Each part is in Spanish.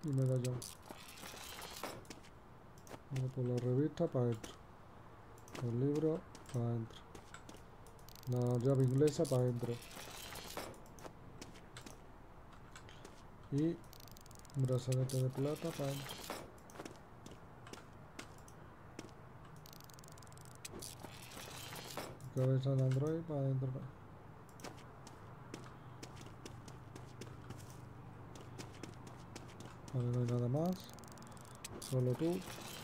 y medallón. Vale, por la revista para adentro. El libro para adentro. La llave inglesa para adentro. Y brazalete de plata para adentro. Cabeza de Android para adentro. Vale, no hay nada más. Solo tú.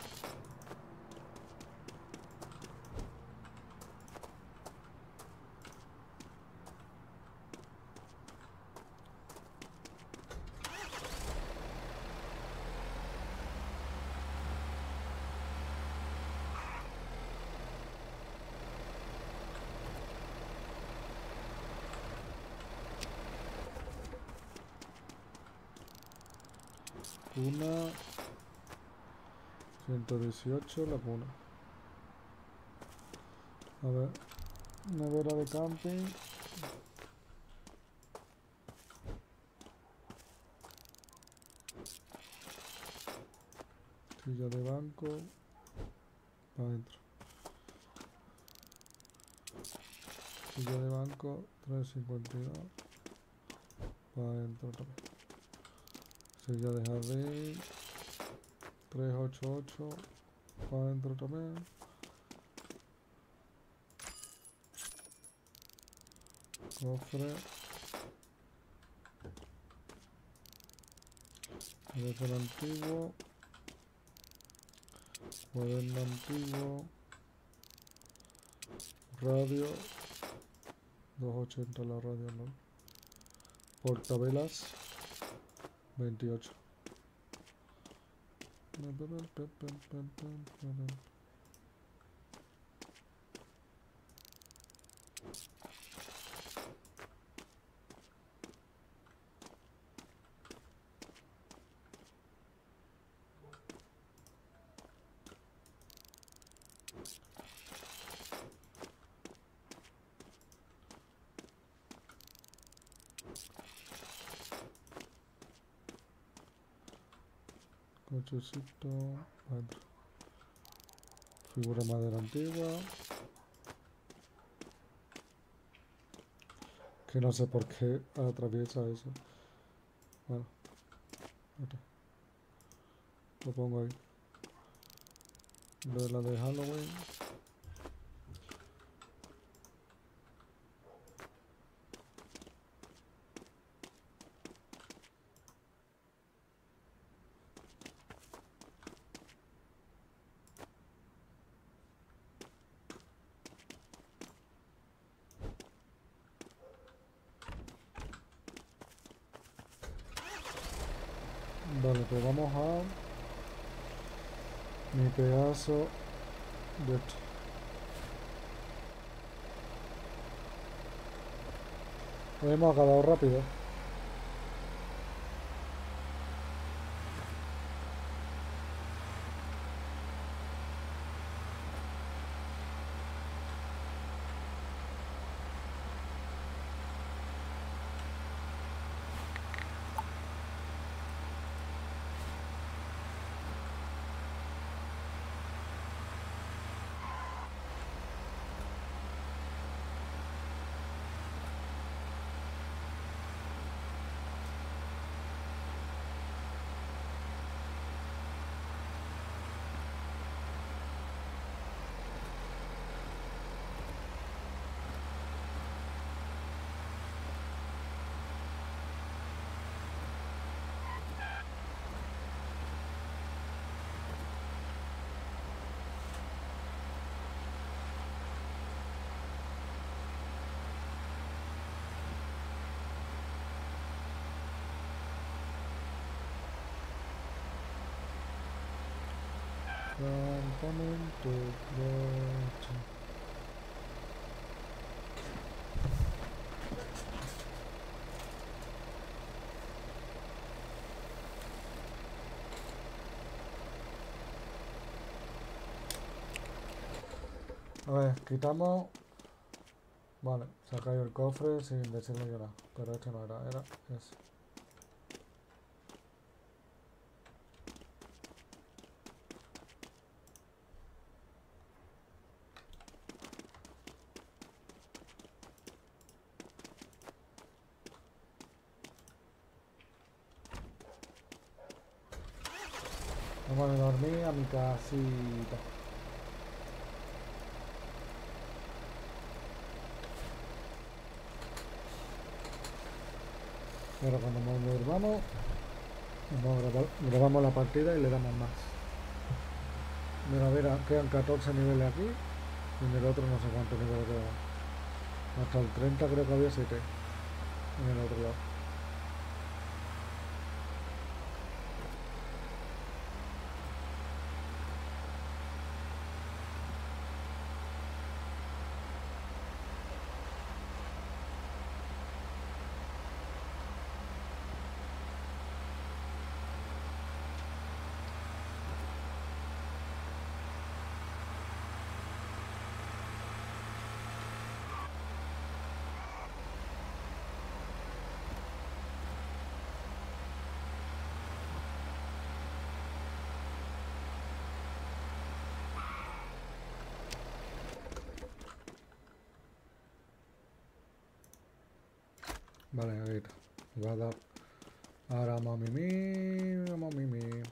Cuna 118, la cuna. A ver, nevera de camping. Silla de banco. Para adentro. Silla de banco 352. Para adentro también. Silla de jardín 388. Para adentro también. Cofre. Teléfono antiguo. Cuaderno antiguo. Radio. 280 la radio, ¿no? Portavelas. 28. Cochecito. Adentro. Figura de madera antigua. Que no sé por qué atraviesa eso. Bueno, ok. Lo pongo ahí. Vela de Halloween. Vale, pues vamos a mi pedazo de esto. Lo hemos acabado rápido. Campamento noche. A ver, quitamos. Vale, se ha caído el cofre sin decirle yo nada. Pero este no era, era ese. Vamos a dormir a mi casita. Ahora cuando nos durmamos, grabamos la partida y le damos más. Mira, mira, quedan 14 niveles aquí y en el otro no sé cuántos niveles quedan. Hasta el 30 creo que había 7 en el otro lado. Vale, ahí está. Le va a dar. Ahora vamos a mimir, vamos a mimir.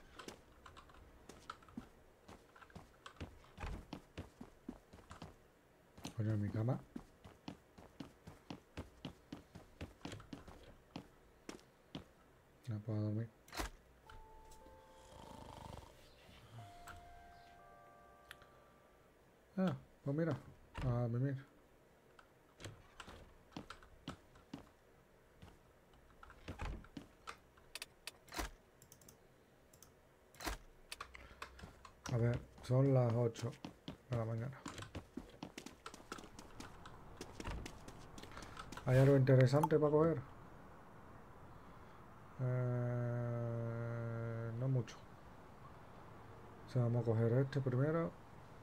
Coño, en mi cama. No puedo dormir. Ah, pues mira, a mimir. A ver, son las 8 de la mañana. ¿Hay algo interesante para coger? No mucho. O sea, vamos a coger este primero.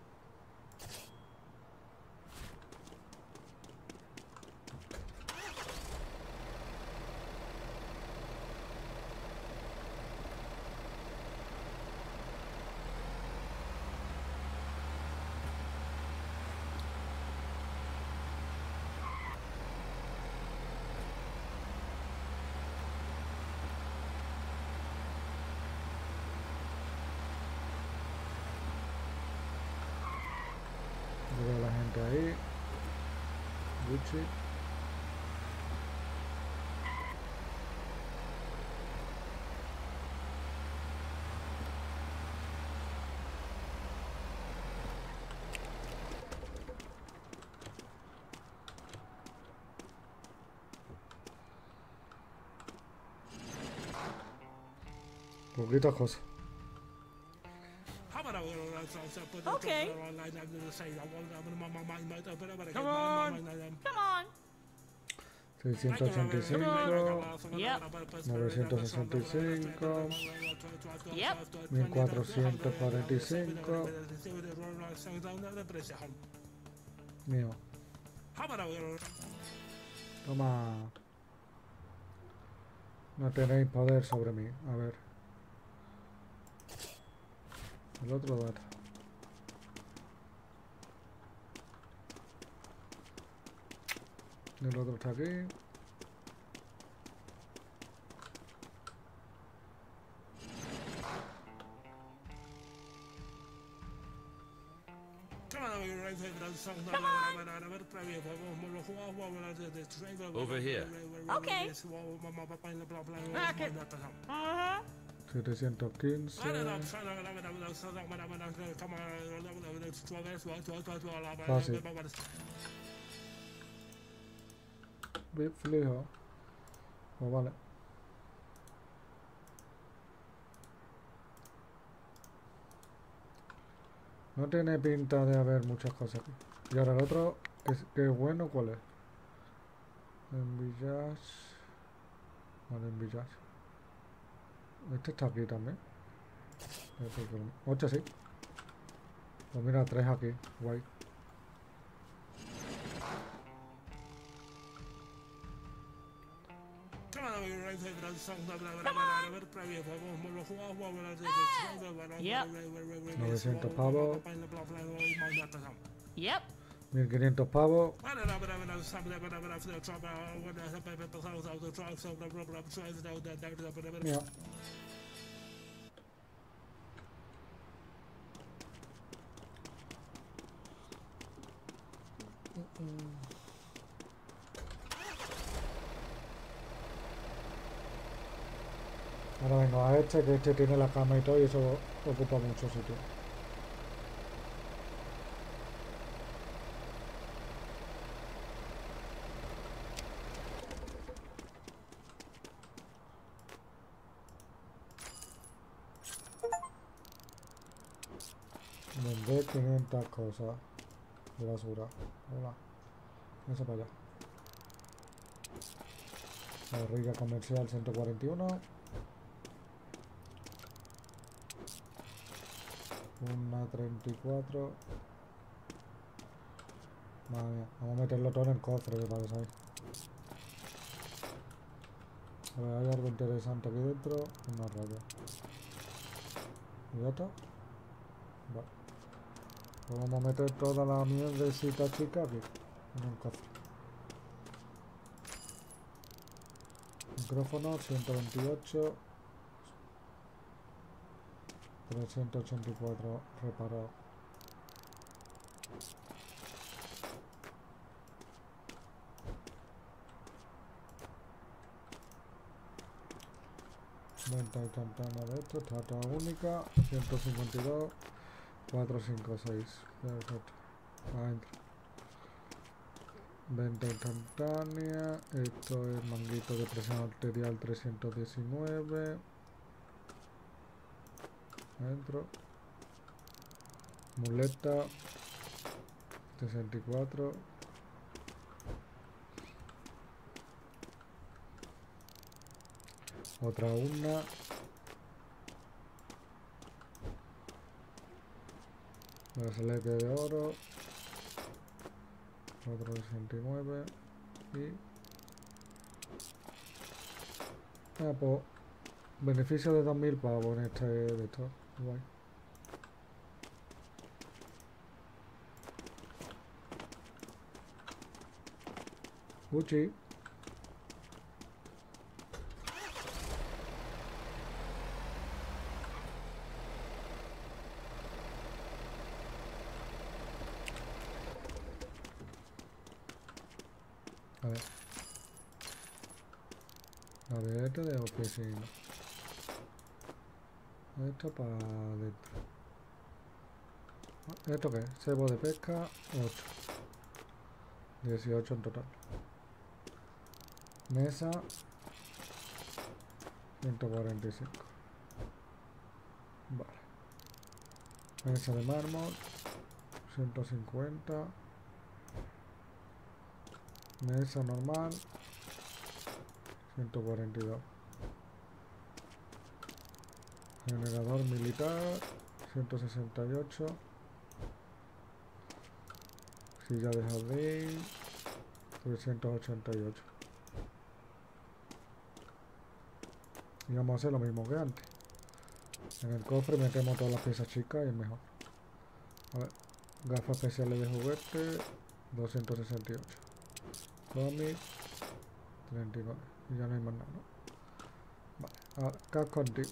Veo a la gente ahí. Gucci. Poquitas cosas. Okay. Come on. Come on. 685, Yep. 965, Yep. 1445. Mío. Toma. No tenéis poder sobre mí. A ver. El otro dato. El otro está aquí. Over here. Okay. 715. Fácil. Bit flijo. Pues vale. No tiene pinta de haber muchas cosas aquí. Y ahora el otro, que es bueno, ¿cuál es? En Village. Vale, en Village. Este está aquí también. 8 sí. Pues mira, 3 aquí. Guay. Yep. 900 pavos. Yep. 1500 pavos. Mío. Ahora vengo a este, que este tiene la cama y todo y eso ocupa mucho sitio. Vender 500 cosas de basura. Hola. Eso para allá. Barriga comercial 141. Una 34. Madre mía. Vamos a meterlo todo en el cofre, para que sabéis. A ver, hay algo interesante aquí dentro. Una raya. ¿Y ya está? Vale. Pues vamos a meter toda la mierdecita chica aquí. En el cofre. Micrófono 128. 384 reparado. Venta instantánea de esto, trata única, 152, 456. Perfecto. Adentro. Venta instantánea. Esto es manguito de presión arterial 319. Adentro. Muleta 64. Otra una. Brazalete de oro. Otro 69. Y... pues... beneficio de 2000 pavos en este de esto. Guay. Gucci. A ver. Gabinete de oficina. Esto para adentro. ¿Esto qué es? Cebo de pesca 8. 18 en total. Mesa 145. Vale. Mesa de mármol 150. Mesa normal 142. Generador militar 168. Silla de jardín 388. Y vamos a hacer lo mismo que antes. En el cofre metemos todas las piezas chicas y es mejor. A ver, gafas especiales de juguete 268. Cómic 39. Y ya no hay más nada, ¿no? Vale, ahora, casco antiguo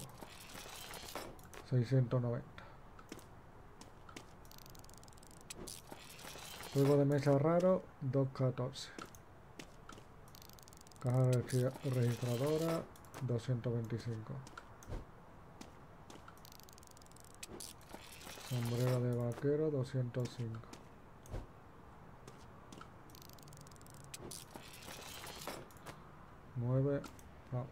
690. Juego de mesa raro 214. Caja registradora 225. Sombrero de vaquero 205. Nueve pavos.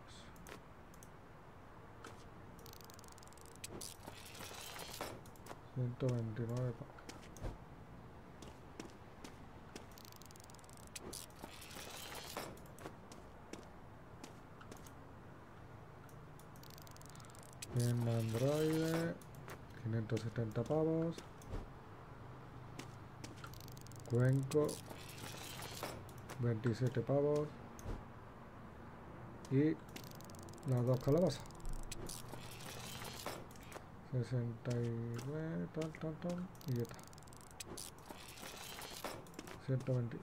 $129 pavos. En Android 570 pavos. Cuenco 27 pavos. Y las dos calabazas 69 tal y ya está 120.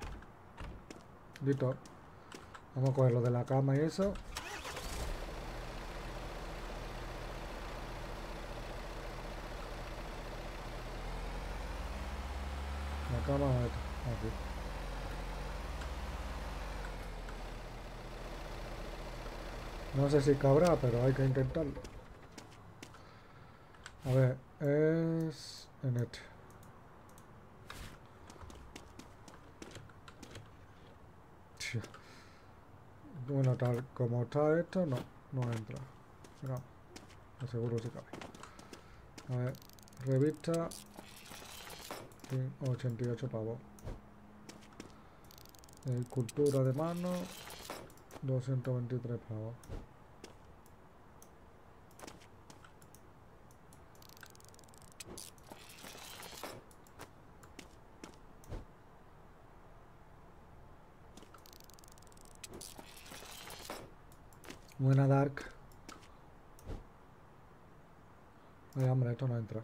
Listo. Vamos a coger lo de la cama y eso. La cama esta, aquí. No sé si cabrá, pero hay que intentarlo. A ver, es en este. Tía. Bueno, tal como está esto, no entra. No, seguro se cabe. A ver, revista 88 pavos. Cultura de mano 223 pavos. Buena Dark. Ay, hombre, esto no entra.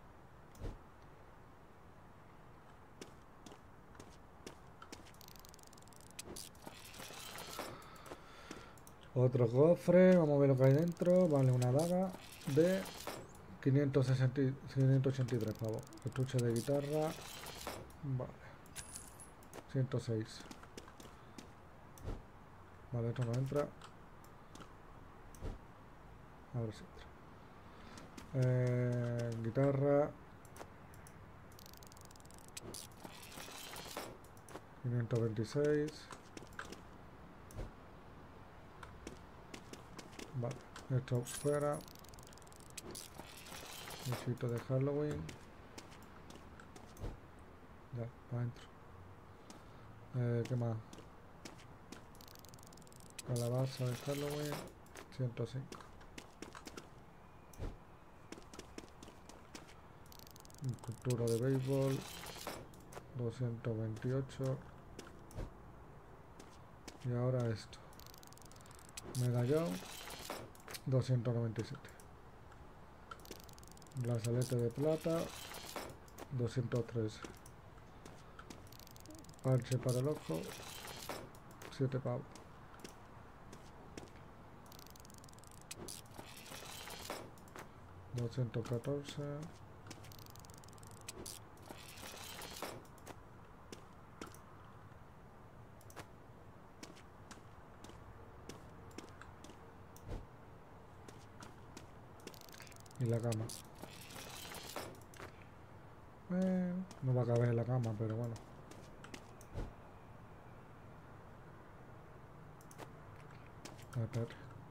Otro cofre, vamos a ver lo que hay dentro. Vale, una daga de 583 pavos. Estuche de guitarra. Vale. 106. Vale, esto no entra. Ahora sí entra. Guitarra. 526. Vale, esto fuera. Necesito de Halloween. Ya, para adentro. ¿Qué más? Calabaza de Halloween. 105. Cultura de béisbol. 228. Y ahora esto. Medallón. 297. Brazalete de plata. 213. Parche para el ojo. 7 pavos. $214. Y la cama. No va a caber en la cama, pero bueno. A ver.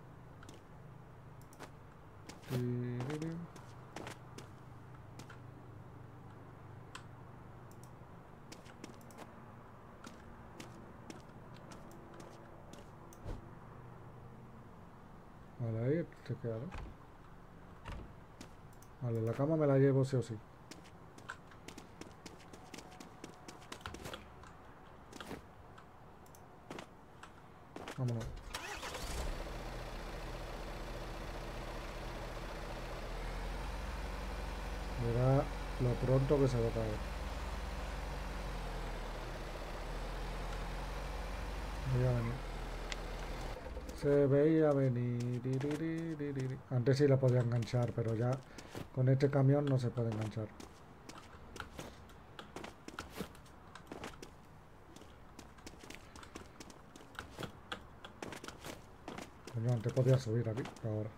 Vale, ahí te queda, ¿no? Vale, la cama me la llevo sí o sí. Vámonos. Verá lo pronto que se va a caer. Veía venir. Se veía venir. Antes sí la podía enganchar, pero ya con este camión no se puede enganchar. Coño, antes podía subir aquí, pero ahora.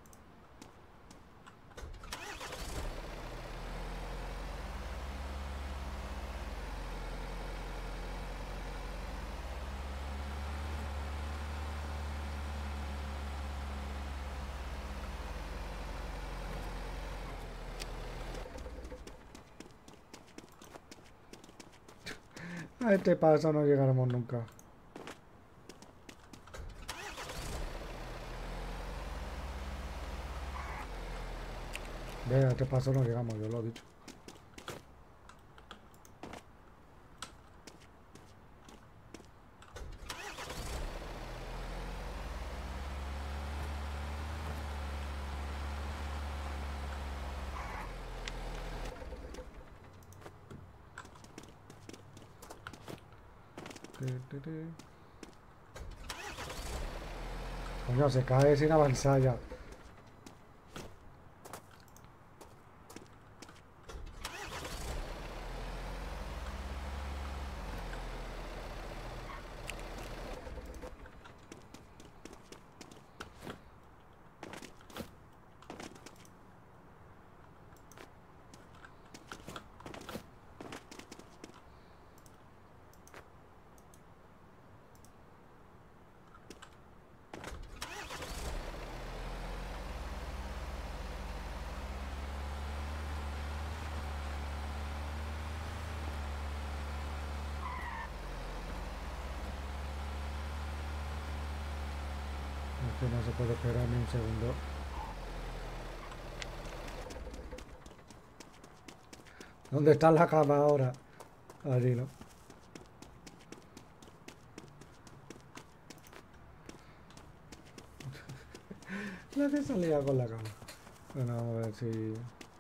A este paso no llegaremos nunca. Ve, a este paso no llegamos, yo lo he dicho. Coño, se cae sin avanzar ya. Que no se puede esperar ni un segundo. ¿Dónde está la cama ahora? Allí, ¿no? La que salía con la cama. Bueno, vamos a ver si...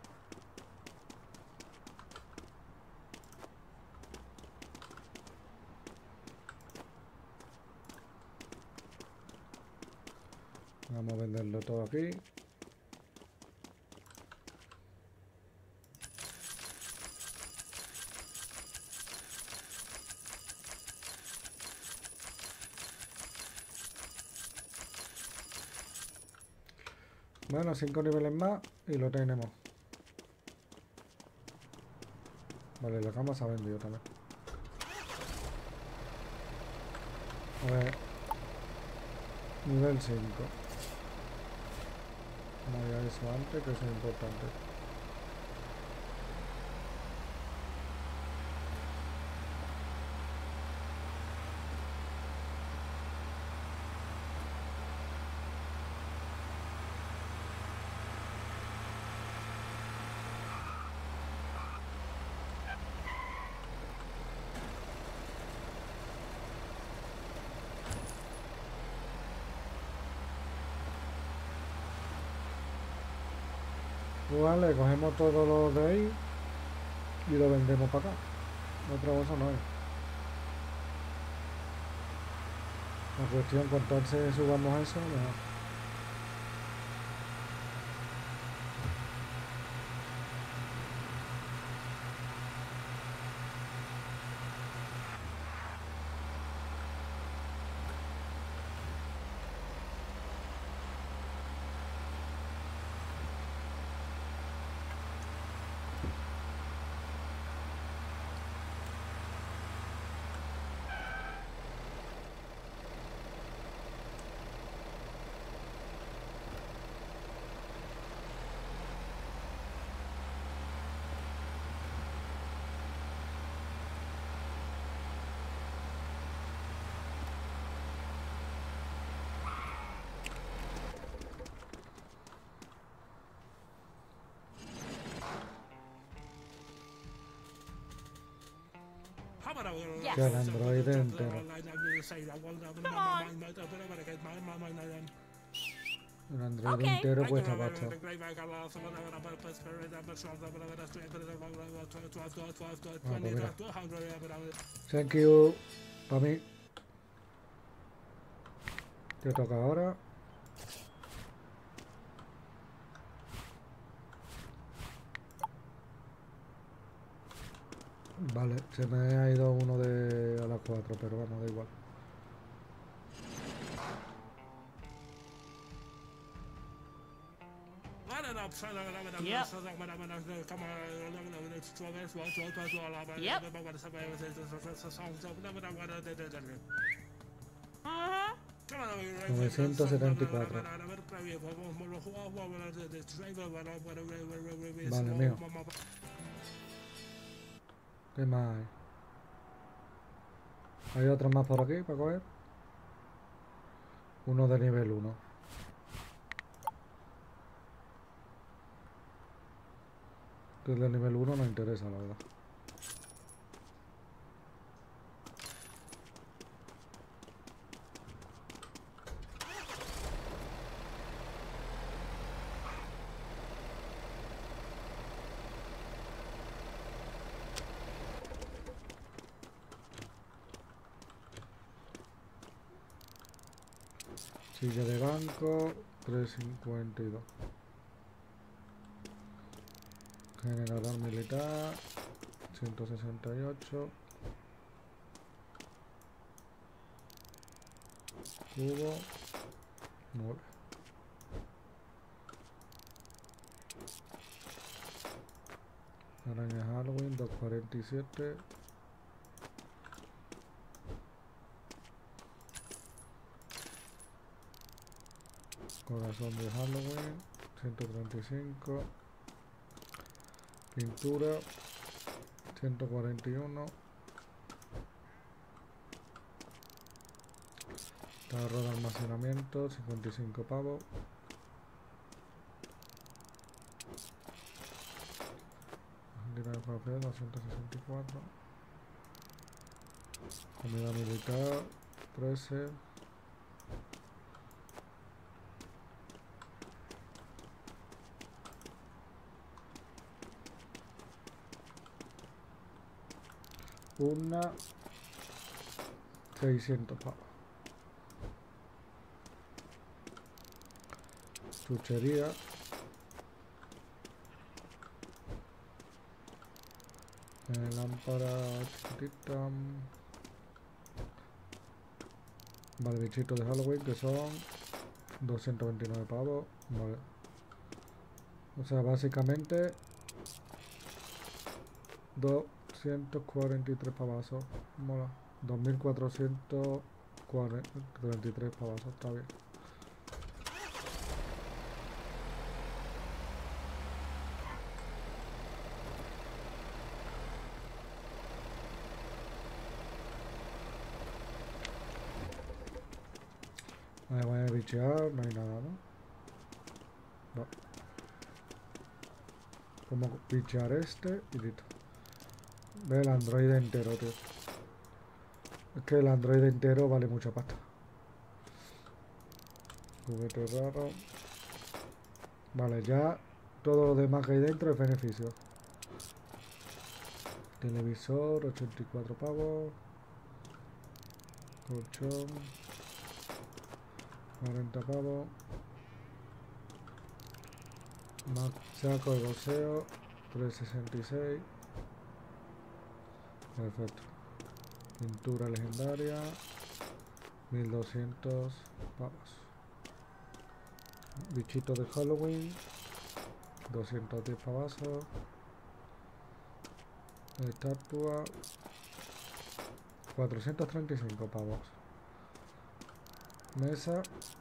Vamos a venderlo todo aquí. Bueno, 5 niveles más y lo tenemos. Vale, la cama se ha vendido también. A ver. Nivel 5. No había eso antes, que eso es importante. Vale, cogemos todo lo de ahí y lo vendemos para acá. Otra cosa no es. La cuestión, cuanto antes subamos eso, mejor. Yes. Que el androide entero. Un androide entero cuesta pasta. Ah, pues mira. Thank you. Para mí. Te toca ahora. Vale, se me ha ido uno de a las 4, pero vamos, da igual. Yep. Yep. 974. Vale, mío. ¿Qué más hay? Hay otros más por aquí para coger. Uno de nivel 1. Que el de nivel 1 no interesa, la verdad. Silla de banco, 352. Generador militar, 168. Cubo, 9. Araña Halloween, 247. Corazón de Halloween, 135. Pintura, 141. Tarro de almacenamiento, 55 pavos. Dinero de papel, 264. Comida militar, 13. Una 600 pavos. Chuchería. Lámpara chiquitita. Vale, bichitos de Halloween que son 229 pavos. Vale. O sea, básicamente 243 pavazos. Mola. 2443 pavazos. Está bien. Me voy a bichear, no hay nada, ¿no? No. Como bichear este y listo. Ve el androide entero, tío. Es que el androide entero vale mucha pasta. Juguete raro. Vale, ya todo lo demás que hay dentro es beneficio. Televisor, 84 pavos. Colchón, 40 pavos. Saco de boxeo, 366. Perfecto. Pintura legendaria, 1200 pavos. Bichito de Halloween, 210 pavazos. Estatua, 435 pavos. Mesa,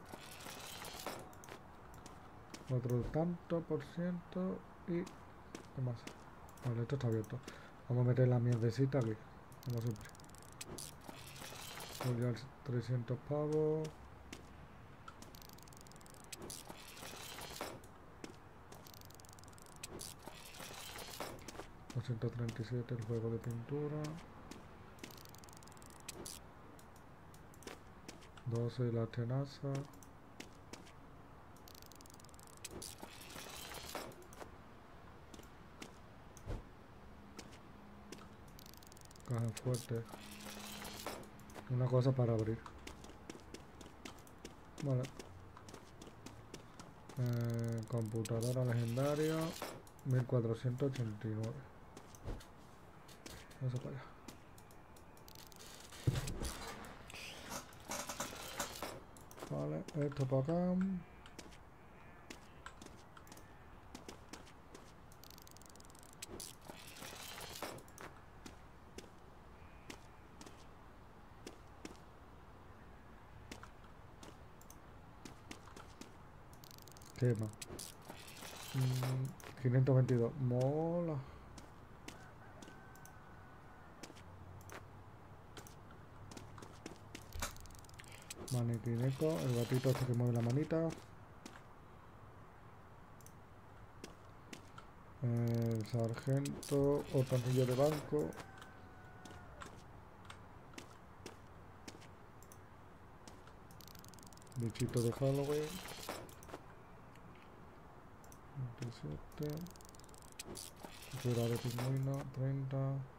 otro tanto por ciento y ¿qué más? Vale, esto está abierto. Vamos a meter la mierdecita aquí, como siempre. Collar 300 pavos. $237 el juego de pintura. 12 la tenaza. Caja fuerte. Una cosa para abrir. Vale. Computadora legendaria. 1489. Vamos para allá. Vale, esto para acá. ¿Qué más? 522. Mola. Manequineco, el gatito este que mueve la manita. El sargento o tanquillo de banco. Bichito de Halloween. 27. Fuera de pingüino, 30.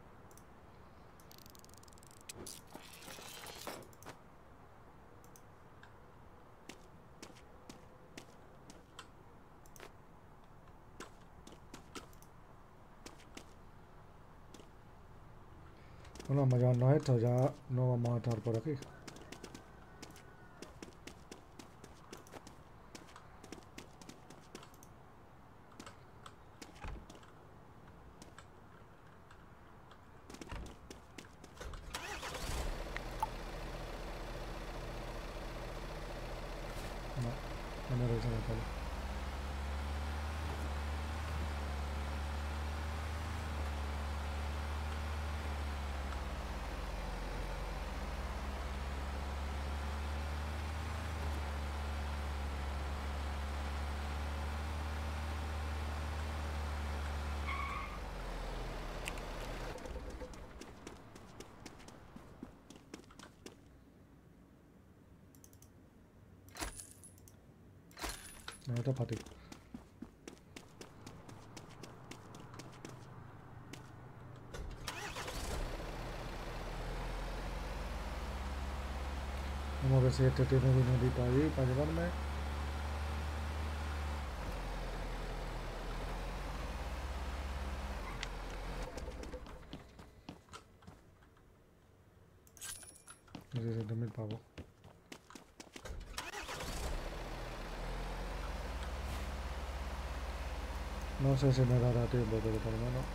Bueno, vamos a llevarnos esto, ya no vamos a estar por aquí. No, no me revisan el palo. Esto es para ti. Vamos a ver si este tiene dinerito ahí para llevarme. Y 17.000 pavos. No sé si me dará tiempo, pero por lo menos.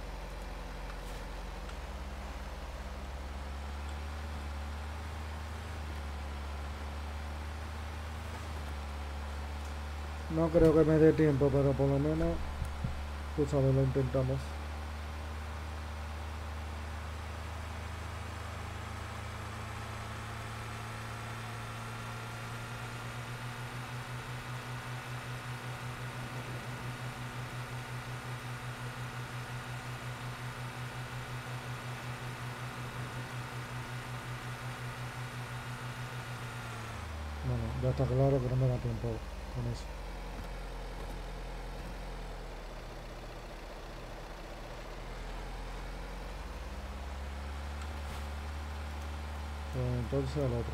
No creo que me dé tiempo, pero por lo menos, tú sabes, lo intentamos. Bueno, ya está claro que no me da tiempo con eso. Pues entonces el otro.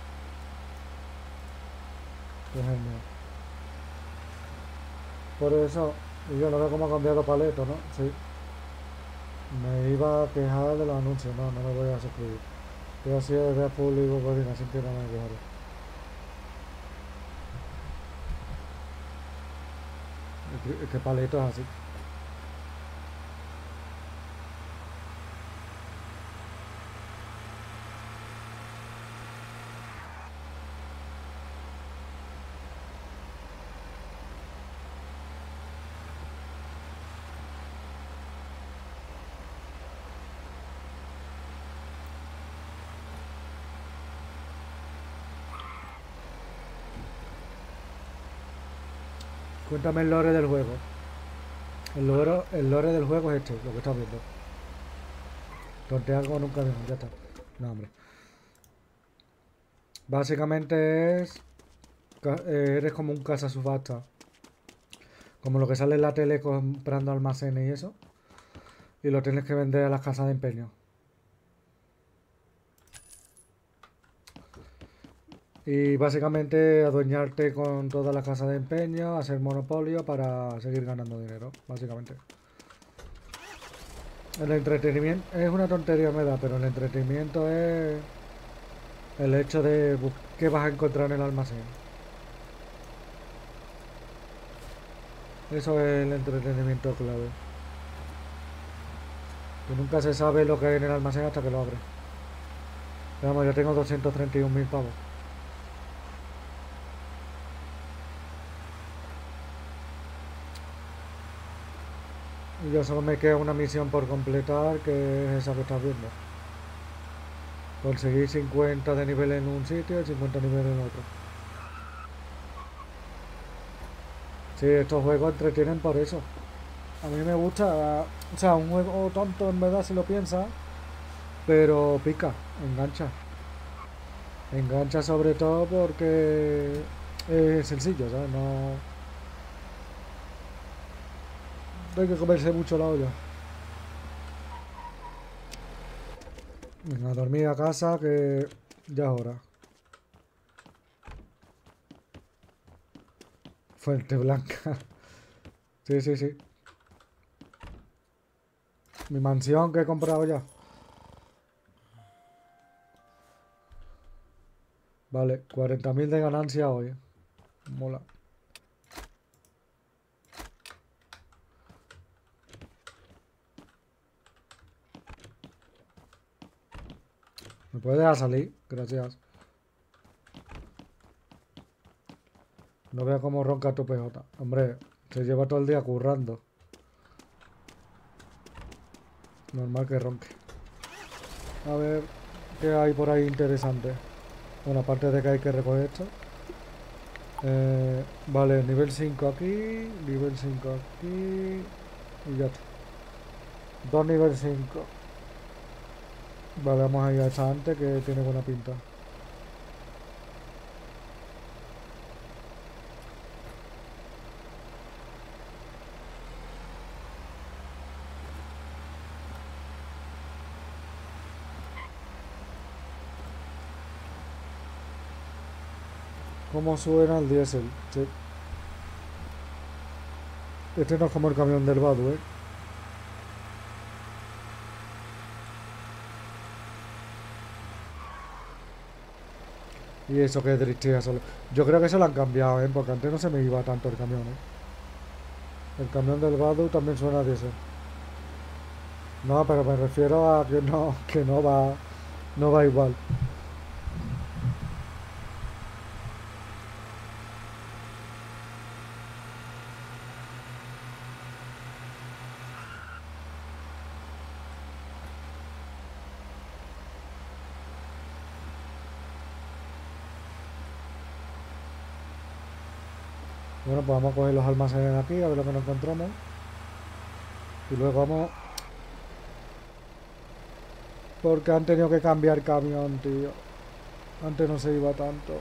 Que es el mío. Por eso, y yo no veo cómo ha cambiado paleto, ¿no? Sí. Me iba a quejar de los anuncios, no, no me voy a suscribir. Yo así de ver público, pues así que no me quejaré. Es que paleto es así. Cuéntame el lore del juego. El lore del juego es este, lo que estás viendo. Tontea como nunca, ya está. No, hombre. Básicamente es... eres como un casa subasta. Como lo que sale en la tele comprando almacenes y eso. Y lo tienes que vender a las casas de empeño. Y básicamente adueñarte con todas las casas de empeño, hacer monopolio para seguir ganando dinero, básicamente. El entretenimiento es una tontería, me da, pero el entretenimiento es el hecho de qué vas a encontrar en el almacén. Eso es el entretenimiento clave. Que nunca se sabe lo que hay en el almacén hasta que lo abres. Vamos, yo tengo 231.000 pavos. Y ya solo me queda una misión por completar, que es esa que estás viendo. Conseguir 50 de nivel en un sitio y 50 de nivel en otro. Sí, estos juegos entretienen por eso. A mí me gusta, o sea, un juego tonto en verdad si lo piensas, pero pica, engancha. Engancha sobre todo porque es sencillo, ¿sabes? No hay que comerse mucho la olla. Venga, a dormir a casa que ya es hora. Fuente Blanca. Sí, sí, sí. Mi mansión que he comprado ya. Vale, 40.000 de ganancia hoy. Mola. ¿Me puedes dejar salir? Gracias. No veo cómo ronca tu PJ. Hombre, se lleva todo el día currando. Normal que ronque. A ver, ¿qué hay por ahí interesante? Bueno, aparte de que hay que recoger esto. Vale, nivel 5 aquí, nivel 5 aquí y ya está. 2 nivel 5. Vale, vamos a ir a esta antes que tiene buena pinta. ¿Cómo suena el diésel? Sí. Este no es como el camión del Badu, ¿eh? Y eso que es driftea solo. Yo creo que eso lo han cambiado, ¿eh? Porque antes no se me iba tanto el camión, ¿eh? El camión del Badu también suena a diésel. No, pero me refiero a que no va igual. Bueno, pues vamos a coger los almacenes de aquí, a ver lo que nos encontramos. Y luego vamos... Porque han tenido que cambiar camión, tío. Antes no se iba tanto.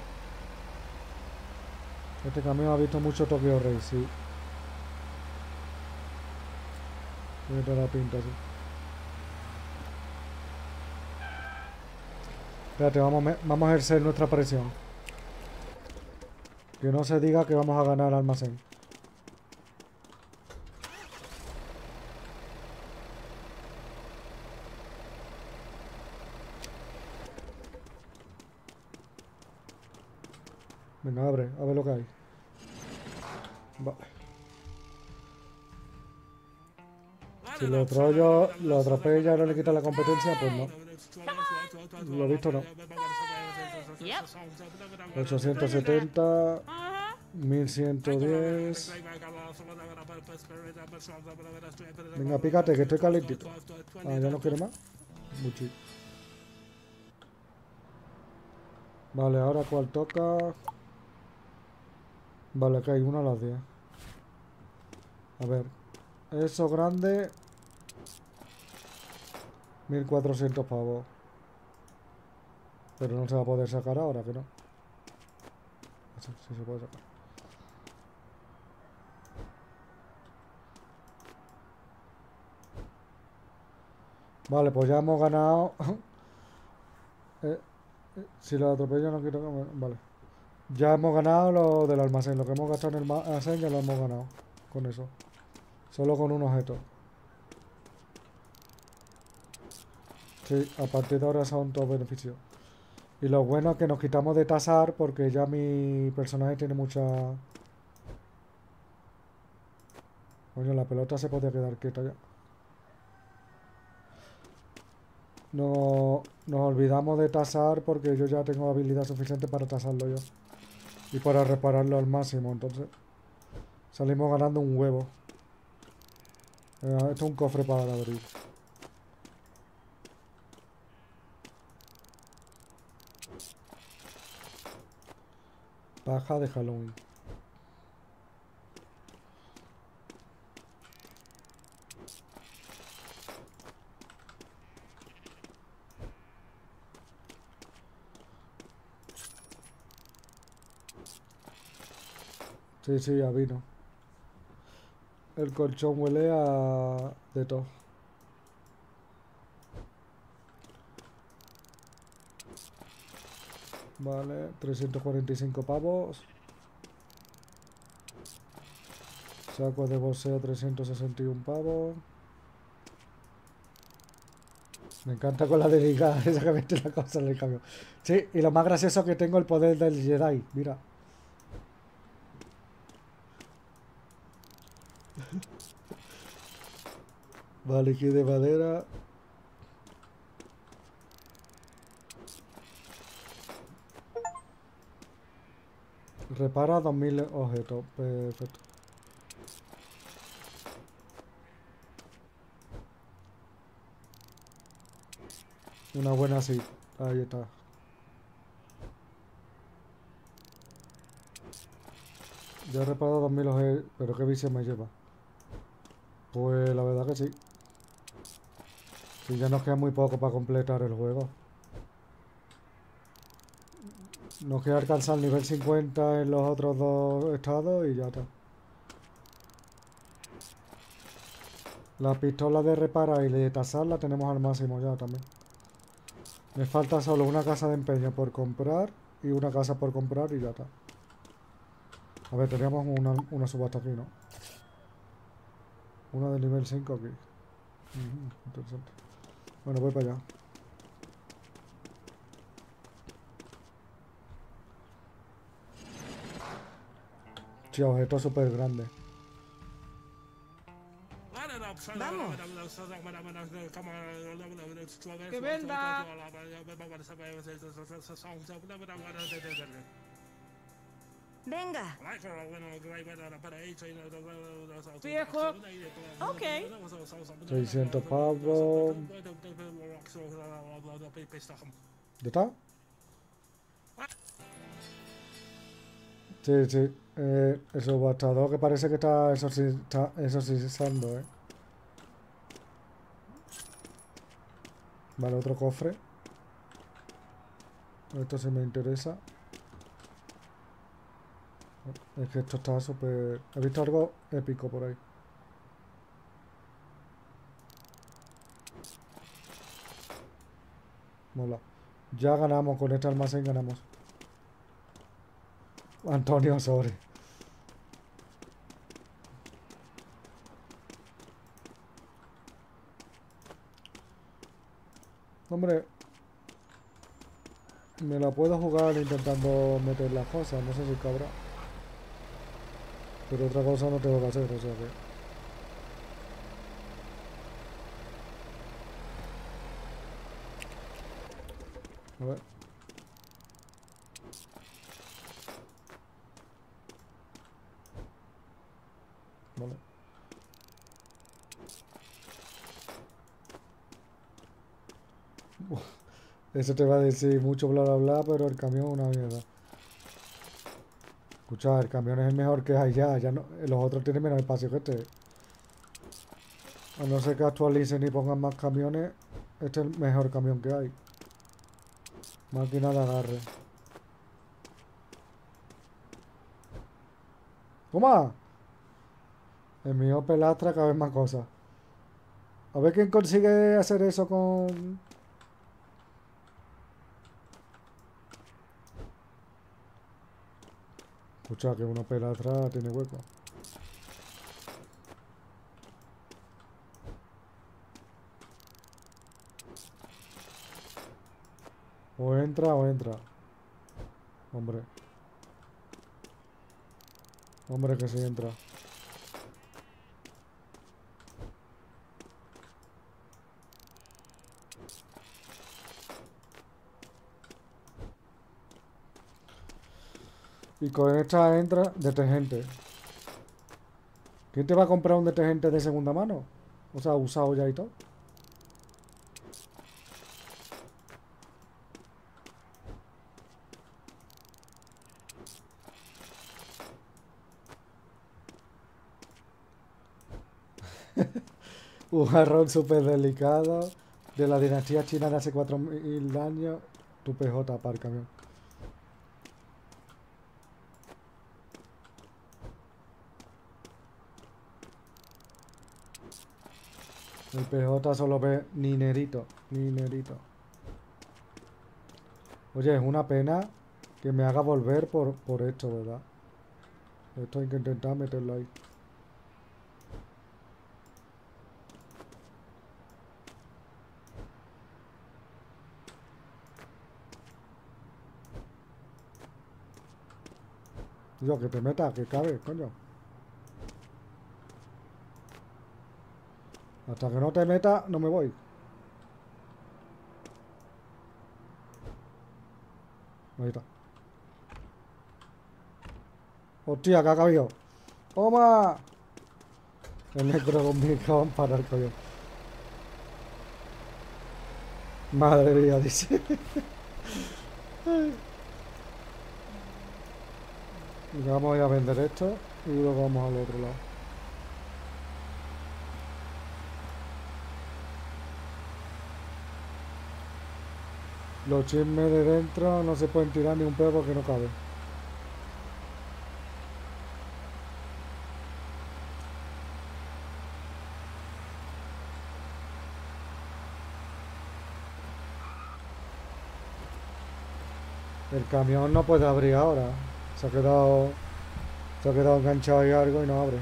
Este camión ha visto mucho Tokyo Race, sí. Tiene toda la pinta, sí. Espérate, vamos a ejercer nuestra presión. Que no se diga que vamos a ganar el almacén. Venga, abre, a ver lo que hay. Vale. Si lo atropella y no le quita la competencia, pues no. Lo visto no. 870, 1110. Venga, pícate, que estoy calentito. Ah, ya no quiere más. Muchi. Vale, ahora cuál toca. Vale, que hay una a las 10. A ver. Eso grande. 1400 pavos. Pero no se va a poder sacar ahora, que no. Sí, sí se puede sacar. Vale, pues ya hemos ganado. Si lo atropello no quiero que... Vale. Ya hemos ganado lo del almacén. Lo que hemos gastado en el almacén ya lo hemos ganado. Con eso. Solo con un objeto. Sí, a partir de ahora son todos beneficios. Y lo bueno es que nos quitamos de tasar porque ya mi personaje tiene mucha... Coño, la pelota se podía quedar quieta ya. No, nos olvidamos de tasar porque yo ya tengo habilidad suficiente para tasarlo yo. Y para repararlo al máximo, entonces... Salimos ganando un huevo. Esto es un cofre para abrir. Paja de Halloween. Sí, sí, a vino. El colchón huele a... de todo. Vale, 345 pavos. Saco de boxeo 361 pavos. Me encanta con la delicada esa que mete la cosa en el cambio. Sí, y lo más gracioso que tengo el poder del Jedi, mira. Vale, aquí de madera. Repara 2000 objetos. Perfecto. Una buena así. Ahí está. Ya he reparado 2000 objetos. Pero qué vicio me lleva. Pues la verdad que sí. Si ya nos queda muy poco para completar el juego. Nos queda alcanzar el nivel 50 en los otros dos estados y ya está. La pistola de reparar y de tasar la tenemos al máximo ya también. Me falta solo una casa de empeño por comprar y una casa por comprar y ya está. A ver, teníamos una subasta aquí, ¿no? Una de nivel 5 aquí. Interesante. Bueno, voy para allá. Sí, objeto súper grande. Vamos. Que venda. Venga. Viejo. Ok. 600 pavos. ¿Ya está? Sí, sí. El subastador que parece que está exorcizando, Vale, otro cofre. Esto sí me interesa. Es que esto está súper... He visto algo épico por ahí. Mola. Ya ganamos, con este almacén ganamos. Antonio, sorry. Hombre, me la puedo jugar intentando meter las cosas, no sé si cabrá. Pero otra cosa no tengo que hacer, o sea que... A ver. Vale. Eso te va a decir mucho bla bla bla, pero el camión es una mierda. Escucha, el camión es el mejor que hay ya no, los otros tienen menos espacio que este. A no ser que actualicen y pongan más camiones, este es el mejor camión que hay. Máquina de agarre. ¡Toma! El mío pelastra cada vez más cosas. A ver quién consigue hacer eso con... Escucha, que uno pelastra tiene hueco. O entra o entra. Hombre. Hombre que sí entra. Y con esta entra detergente. ¿Quién te va a comprar un detergente de segunda mano? O sea, usado ya y todo. Un jarrón súper delicado de la dinastía china de hace 4000 años. Tu PJ para el camión. El PJ solo ve ninerito, ninerito. Oye, es una pena que me haga volver por esto, ¿verdad? Esto hay que intentar meterlo ahí. Yo, que te meta, que cabe, coño. Hasta que no te meta, no me voy. Ahí está. Hostia, que ha cabido. ¡Toma! El necro con para el coño. Madre mía, dice. Y vamos a ir a vender esto y luego vamos al otro lado. Los chismes de dentro no se pueden tirar ni un pedo porque no cabe. El camión no puede abrir ahora. Se ha quedado Se ha quedado enganchado ahí algo y no abre.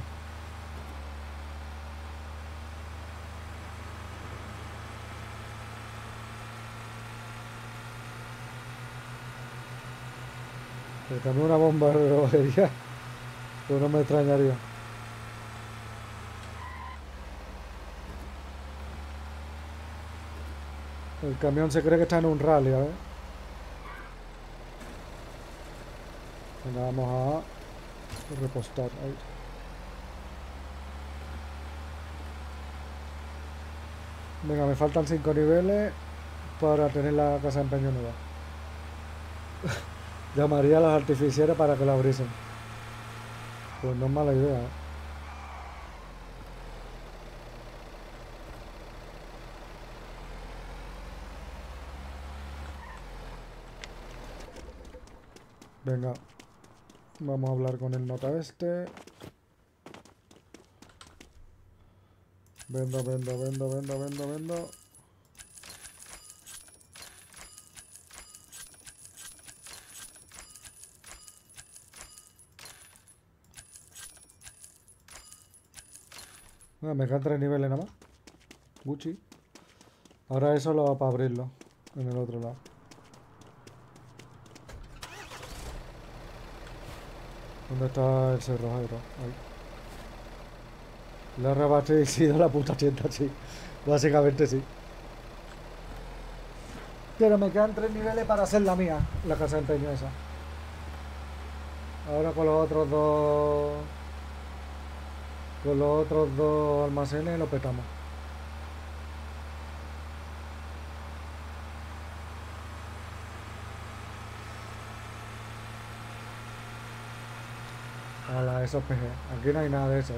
Pero también una bomba de relojería. Pues no me extrañaría. El camión se cree que está en un rally, a ver. Venga, vamos a repostar ahí. Venga, me faltan 5 niveles para tener la casa de empeño nueva. Llamaría a los artificieros para que la abriesen. Pues no es mala idea, ¿eh? Venga, vamos a hablar con el nota este. Vendo. Ah, me quedan 3 niveles nada más. Gucci. Ahora eso lo va para abrirlo en el otro lado. ¿Dónde está el cerrojero? Ahí. Le ha reabastecido la puta tienda, sí. Básicamente sí. Pero me quedan 3 niveles para hacer la mía, la casa de empeño esa. Ahora con los otros dos... Con los otros dos almacenes lo petamos. A la esos PG. Aquí no hay nada de eso.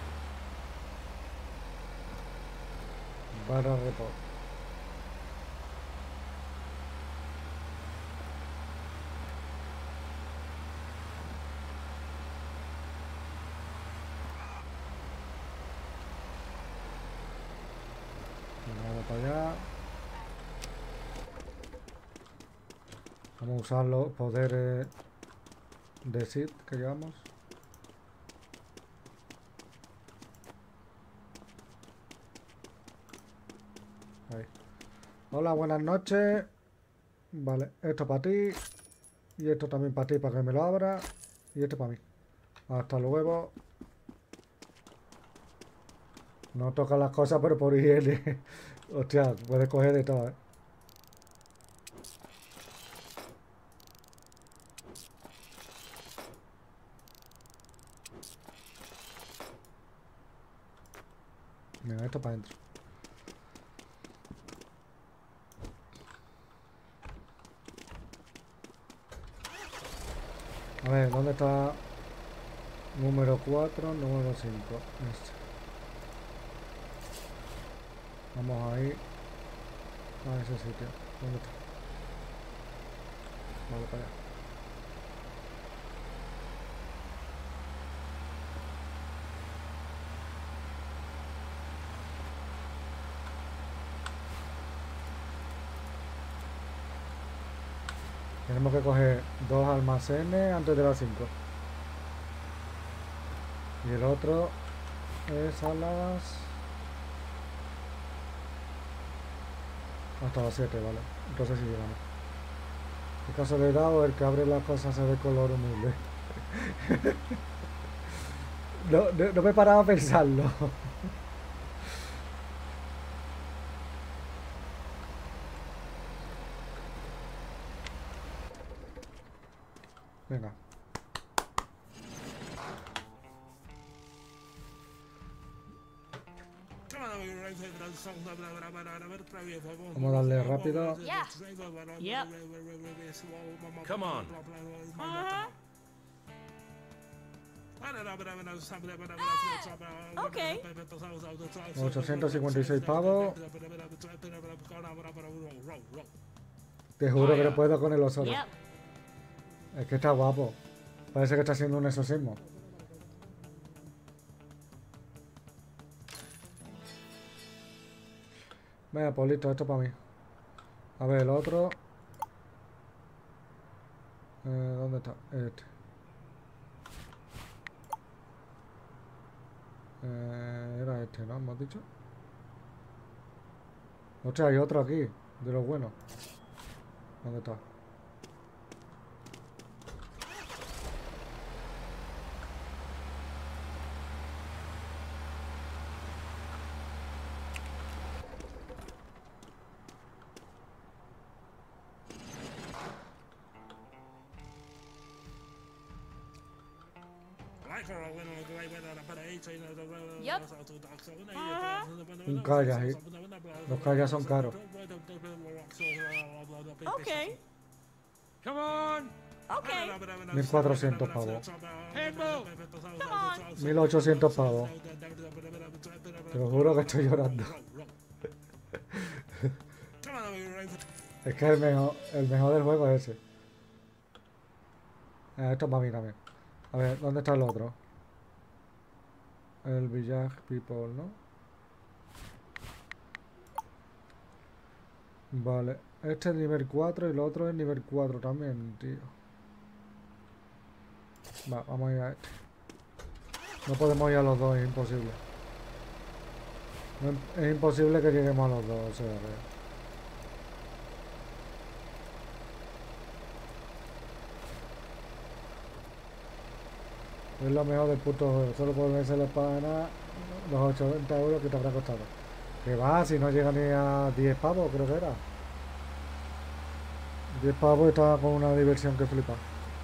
Barra report. Vamos para allá. Vamos a usar los poderes de Sid que llevamos. Ahí. Hola, buenas noches. Vale, esto para ti. Y esto también para ti, para que me lo abra. Y esto para mí. Hasta luego. No toca las cosas, pero por higiene. Hostia, puedes coger de todo, ¿eh? Venga, esto para adentro. A ver, ¿dónde está? Número 4, número 5. Este. Vamos a ir a ese sitio. ¿Dónde está? Vale, para allá. Tenemos que coger 2 almacenes antes de las 5. Y el otro es a las... Hasta las 7, vale. Entonces sí llegamos. En caso de dado, el que abre las cosas se ve color humilde. No me paraba a pensarlo. Venga. Vamos a darle rápido. Yeah. Yep. Come on. Okay. 856 pavos. Te juro que no puedo con el oso. Yep. Es que está guapo. Parece que está haciendo un exorcismo. Venga, pues listo, esto para mí. A ver, el otro. ¿Dónde está? Este. Era este, ¿no? ¿Hemos dicho? Hostia, hay otro aquí, de los buenos. ¿Dónde está? Yep. Un kayak ahí. Los kayaks son caros. Okay. Come on. Okay. 1.400 pavos. Handball. Come on. 1.800 pavos. Te lo juro que estoy llorando. Es que el mejor del juego es ese. Esto es para mí también. A ver, ¿dónde está el otro? El Village People, ¿no? Vale. Este es nivel 4 y el otro es nivel 4 también, tío. Va, vamos a ir a este. No podemos ir a los dos, es imposible. Es imposible que lleguemos a los dos, o sea, es lo mejor del puto juego. Solo por vencer la espada de nada, los 80 euros que te habrá costado. Que va, si no llega ni a 10 pavos, creo que era. 10 pavos estaba con una diversión que flipa.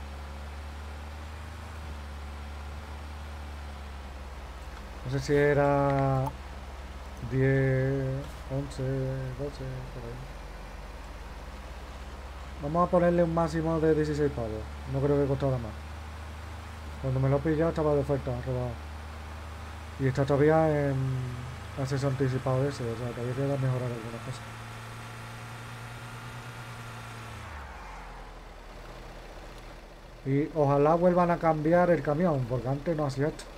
No sé si era 10, 11, 12, por ahí. Vamos a ponerle un máximo de 16 pavos. No creo que costara más. Cuando me lo he pillado estaba de oferta, robado. Y está todavía en acceso anticipado de ese, o sea, todavía queda mejorar algunas cosas. Y ojalá vuelvan a cambiar el camión, porque antes no hacía esto.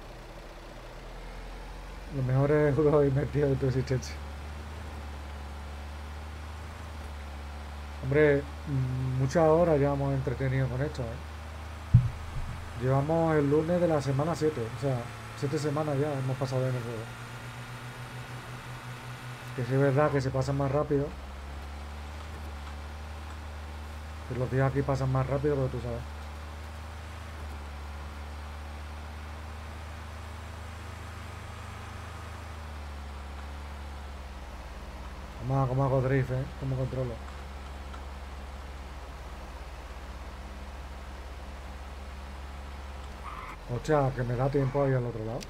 Los mejores juegos invertidos de tu existencia. Hombre, muchas horas llevamos entretenido con esto, Llevamos el lunes de la semana 7, o sea, 7 semanas ya hemos pasado en el juego. Que sí es verdad que se pasan más rápido. Que los días aquí pasan más rápido, pero tú sabes. ¿Cómo hago drift, ¿Cómo controlo? Hostia, que me da tiempo ahí al otro lado.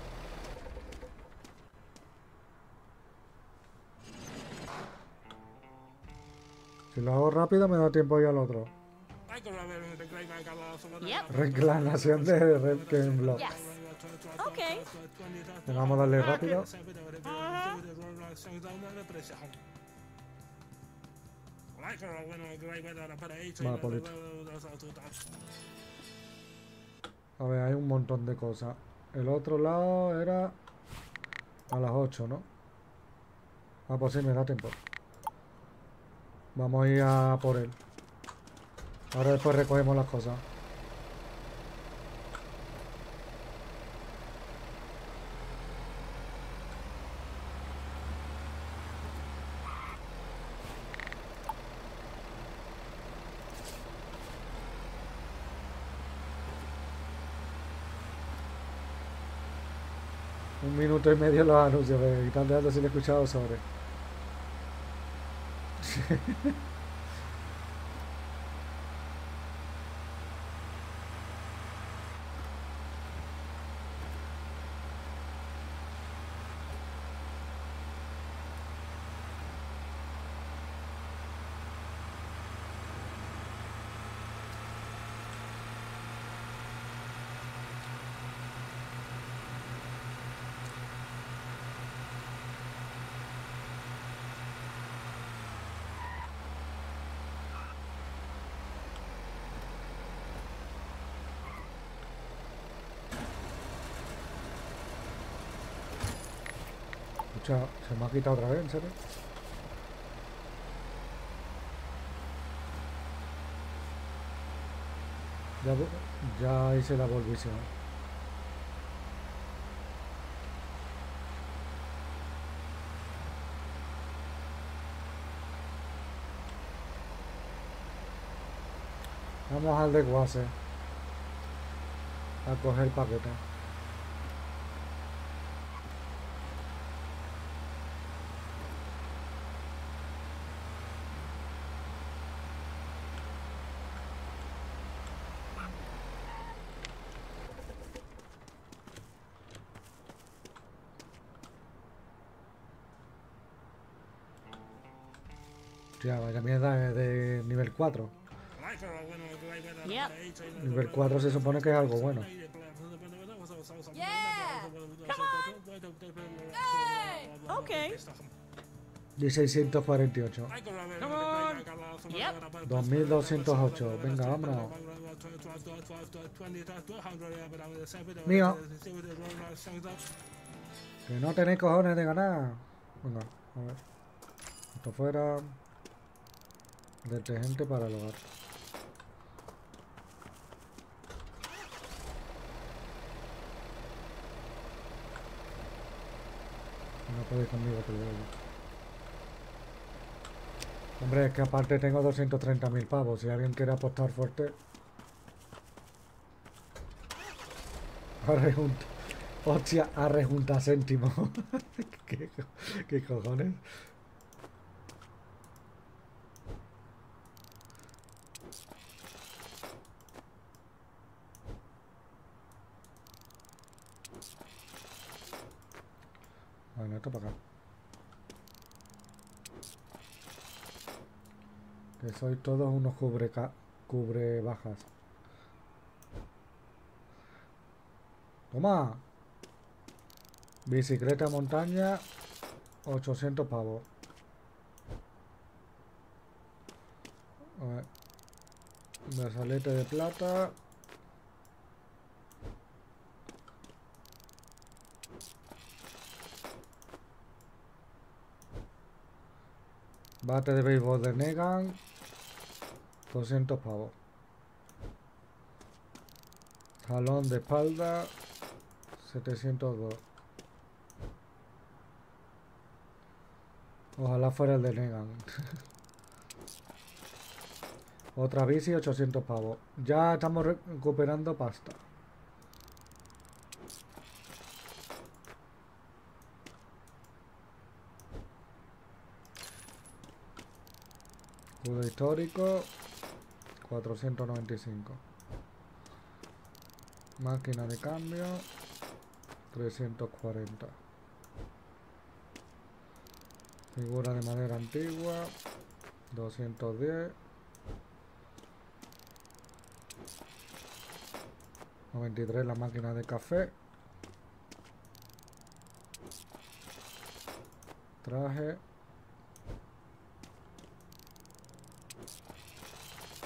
Si lo hago rápido me da tiempo ahí al otro. Yep. Reclamación de Red Game Block. Yes. Okay. Vamos a darle rápido. Vale, Polito. A ver, hay un montón de cosas. El otro lado era a las 8, ¿no? Ah, pues sí, me da tiempo. Vamos a ir a por él. Ahora después recogemos las cosas. Un minuto y medio los anuncios, y tanto si le he escuchado sobre. Escucha, se me ha quitado otra vez, ¿en serio? Ya hice la volvisión. Vamos al desguace a coger el paquete. Hostia, vaya mierda de nivel 4. Yep. Nivel 4 se supone que es algo bueno. Yeah. Come on. Okay. 1648. Come on. Yep. 2208. Venga, vámonos. Mío. Que no tenéis cojones de ganar. Venga, a ver. Esto fuera. Detergente para el hogar. No podéis conmigo que lo veo. Hombre, es que aparte tengo 230.000 pavos. Si alguien quiere apostar fuerte. A rejunta. Hostia, a rejunta céntimo. ¿Qué cojones? Bueno, esto para acá. Que sois todos unos cubre bajas. Toma. Bicicleta montaña. 800 pavos. A ver. Brazalete de plata. Bate de béisbol de Negan. 200 pavos. Jalón de espalda. 702. Ojalá fuera el de Negan. Otra bici, 800 pavos. Ya estamos recuperando pasta. Escudo histórico. 495. Máquina de cambio. 340. Figura de madera antigua. 210. 93 la máquina de café. Traje.